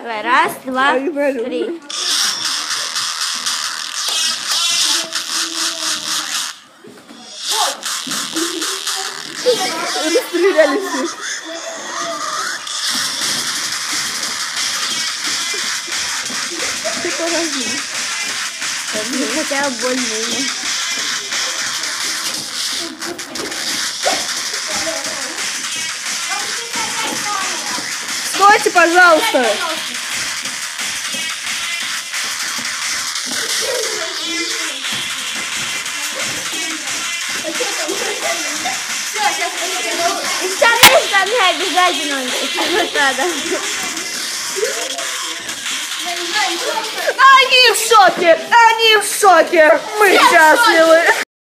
Давай, раз, два, три. Расстреляли всех. Ты поразил. Хотя бы более. Стойте, пожалуйста. И с одной стороны обязательно. Надо. Они в шоке! Они в шоке! Мы счастливы!